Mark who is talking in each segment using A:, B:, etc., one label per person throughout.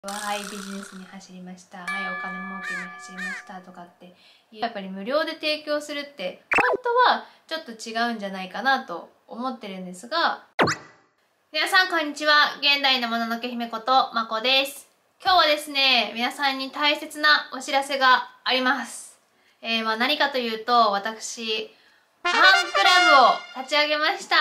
A: はい、ビジネスに走りました。はい、お金儲けに走りましたとかってやっぱり無料で提供するって本当はちょっと違うんじゃないかなと思ってるんですが、皆さんこんにちは。現代のもののけ姫ことまこです。今日はですね、皆さんに大切なお知らせがあります。何かというと、私ファンクラブを立ち上げました。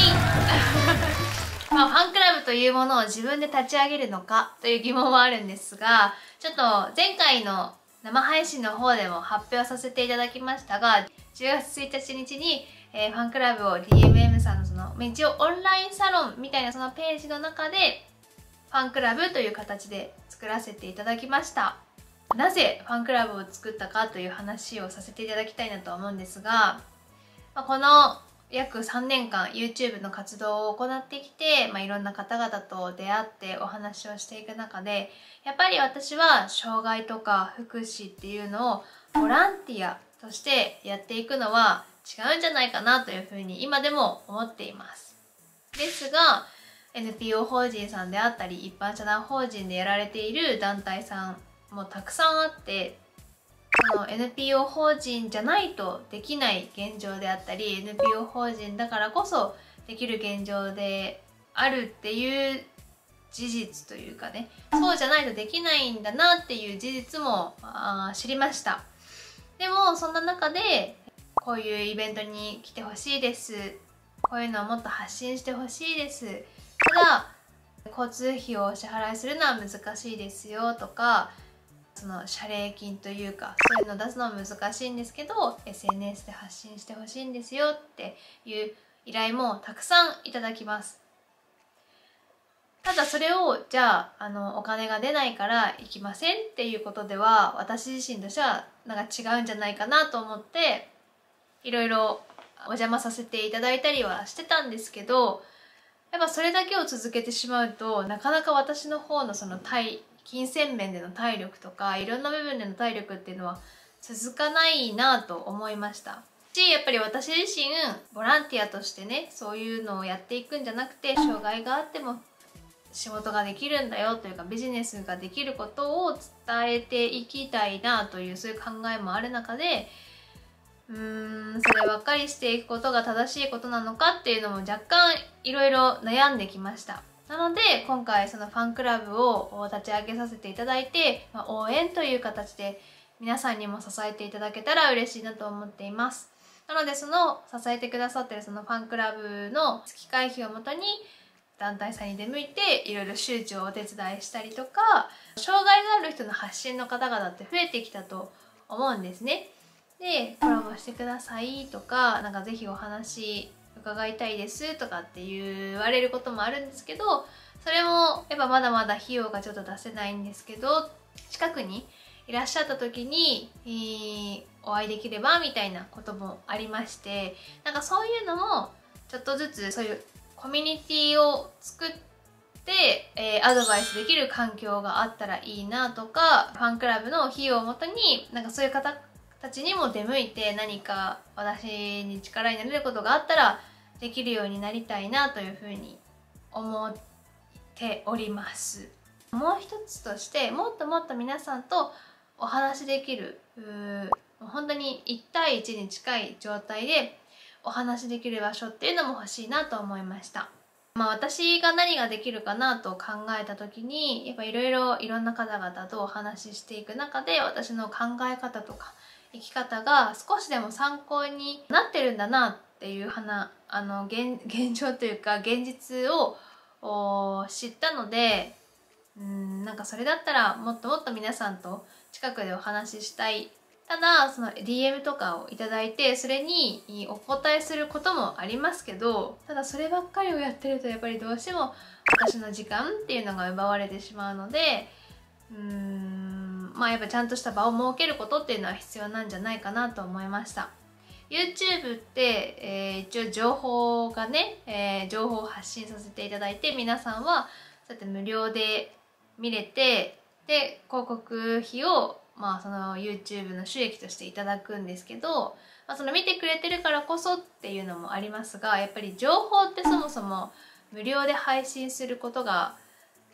A: ファンクラブというものを自分で立ち上げるのかという疑問はあるんですが、ちょっと前回の生配信の方でも発表させていただきましたが、10月1日に、ファンクラブを DMM さんの一応オンラインサロンみたいなそのページの中でファンクラブという形で作らせていただきました。なぜファンクラブを作ったかという話をさせていただきたいなと思うんですが、この約3年間 YouTube の活動を行ってきて、いろんな方々と出会ってお話をしていく中で、やっぱり私は障害とか福祉っていうのをボランティアとしてやっていくのは違うんじゃないかなというふうに今でも思っています。ですが NPO 法人さんであったり一般社団法人でやられている団体さんもたくさんあって、その NPO 法人じゃないとできない現状であったり NPO 法人だからこそできる現状であるっていう事実というかね、そうじゃないとできないんだなっていう事実も知りました。でもそんな中でこういうイベントに来てほしいです、こういうのをもっと発信してほしいです、ただ交通費をお支払いするのは難しいですよとか、その謝礼金というかそういうのを出すのは難しいんですけど SNS で発信してほしいんですよっていう依頼もたくさんいただきます。ただそれをじゃあお金が出ないから行きませんっていうことでは私自身としてはなんか違うんじゃないかなと思っていろいろお邪魔させていただいたりはしてたんですけど、やっぱそれだけを続けてしまうとなかなか私の方の金銭面での体力とかいろんな部分での体力っていうのは続かないなと思いましたし、やっぱり私自身ボランティアとしてねそういうのをやっていくんじゃなくて、障害があっても仕事ができるんだよというかビジネスができることを伝えていきたいなというそういう考えもある中で、そればっかりしていくことが正しいことなのかっていうのも若干いろいろ悩んできました。なので今回そのファンクラブを立ち上げさせていただいて、応援という形で皆さんにも支えていただけたら嬉しいなと思っています。なのでその支えてくださってるそのファンクラブの月会費をもとに団体さんに出向いていろいろ周知をお手伝いしたりとか、障害がある人の発信の方々って増えてきたと思うんですね。でコラボしてくださいとか、なんかぜひお話伺いたいですとかって言われることもあるんですけど、それもやっぱまだまだ費用がちょっと出せないんですけど、近くにいらっしゃった時に、お会いできればみたいなこともありまして、なんかそういうのもちょっとずつそういうコミュニティを作って、アドバイスできる環境があったらいいなとか、ファンクラブの費用をもとになんかそういう方たちにも出向いて何か私に力になれることがあったらできるようになりたいなというふうに思っております。もう一つとしてもっともっと皆さんとお話できる本当に1対1に近い状態でお話できる場所っていうのも欲しいなと思いました。私が何ができるかなと考えた時にやっぱいろんな方々とお話ししていく中で私の考え方とか生き方が少しでも参考になってるんだなっていう現状というか現実を知ったので、なんかそれだったらもっともっと皆さんと近くでお話ししたい。ただその DM とかをいただいてそれにお答えすることもありますけど、ただそればっかりをやってるとやっぱりどうしても私の時間っていうのが奪われてしまうので、やっぱちゃんとした場を設けることっていうのは必要なんじゃないかなと思いました。YouTube って、一応情報がね、情報を発信させていただいて皆さんはそうやって無料で見れて、で広告費をその YouTube の収益としていただくんですけど、その見てくれてるからこそっていうのもありますが、やっぱり情報ってそもそも無料で配信することが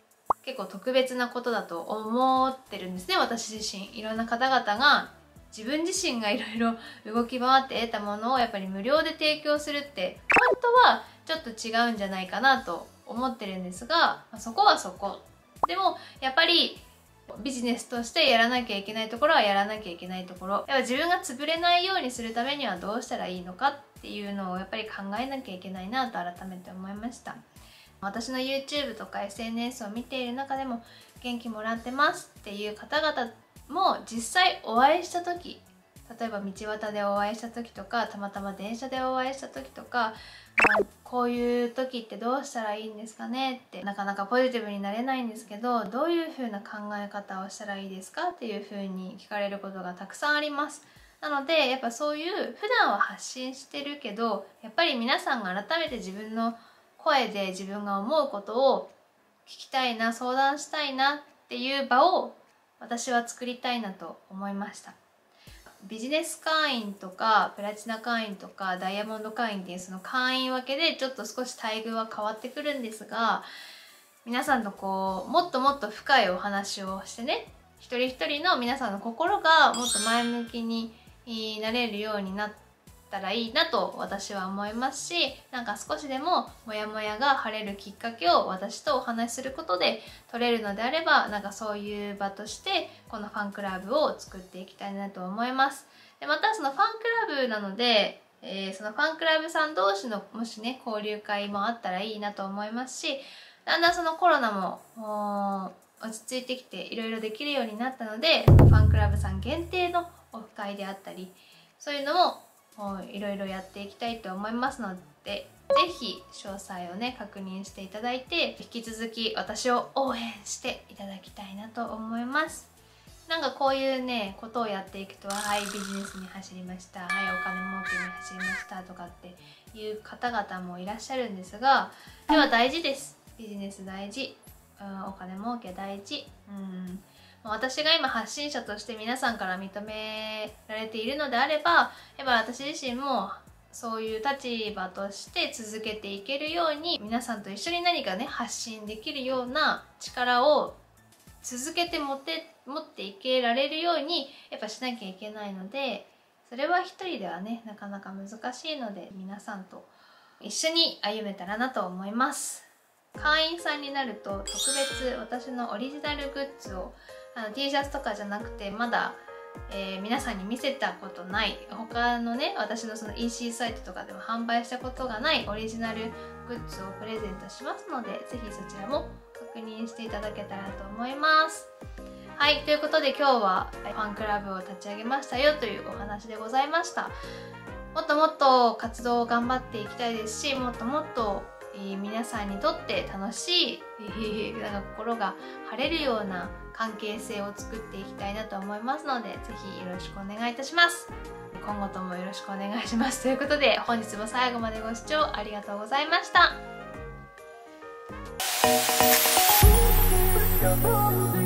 A: 結構特別なことだと思ってるんですね、私自身。いろんな方々が自分自身がいろいろ動き回って得たものをやっぱり無料で提供するって本当はちょっと違うんじゃないかなと思ってるんですが、そこはそこ。でもやっぱりビジネスとしてやらなきゃいけないところはやらなきゃいけないところ、やっぱ自分が潰れないようにするためにはどうしたらいいのかっていうのをやっぱり考えなきゃいけないなと改めて思いました。私の YouTube とか SNS を見ている中でも元気もらってますっていう方々も実際お会いした時、例えば道端でお会いした時とか、たまたま電車でお会いした時とか、こういう時ってどうしたらいいんですかねって、なかなかポジティブになれないんですけど、どういう風な考え方をしたらいいですかっていう風に聞かれることがたくさんあります。なのでやっぱそういう普段は発信してるけど、やっぱり皆さんが改めて自分の声で自分が思うことを聞きたいな、相談したいなっていう場を私は作りたいなと思いました。ビジネス会員とかプラチナ会員とかダイヤモンド会員っていうその会員分けでちょっと少し待遇は変わってくるんですが、皆さんとこうもっともっと深いお話をしてね、一人一人の皆さんの心がもっと前向きになれるようになったらいいなと私は思いますし、なんか少しでもモヤモヤが晴れるきっかけを私とお話しすることで取れるのであれば、なんかそういう場としてこのファンクラブを作っていきたいなと思います。でまたそのファンクラブなので、そのファンクラブさん同士のもしね交流会もあったらいいなと思いますし、だんだんそのコロナも落ち着いてきていろいろできるようになったので、ファンクラブさん限定のオフ会であったり、そういうのもいろいろやっていきたいと思いますので、ぜひ詳細をね確認していただいて、引き続き私を応援していただきたいなと思います。なんかこういうねことをやっていくと、はいビジネスに走りました、はいお金儲けに走りましたとかっていう方々もいらっしゃるんですが、では大事です。ビジネス大事、お金儲け大事。私が今発信者として皆さんから認められているのであれば、やっぱ私自身もそういう立場として続けていけるように、皆さんと一緒に何かね発信できるような力を続けて持っていけられるようにやっぱしなきゃいけないので、それは一人ではねなかなか難しいので、皆さんと一緒に歩めたらなと思います。会員さんになると特別私のオリジナルグッズをT シャツとかじゃなくて、まだ、皆さんに見せたことない、他のね私のその EC サイトとかでも販売したことがないオリジナルグッズをプレゼントしますので、ぜひそちらも確認していただけたらと思います。はい、ということで今日はファンクラブを立ち上げましたよというお話でございました。もっともっと活動を頑張っていきたいですし、もっともっと皆さんにとって楽しいなんか心が晴れるような関係性を作っていきたいなと思いますので、ぜひよろしくお願いいたします。今後ともよろしくお願いします。ということで本日も最後までご視聴ありがとうございました。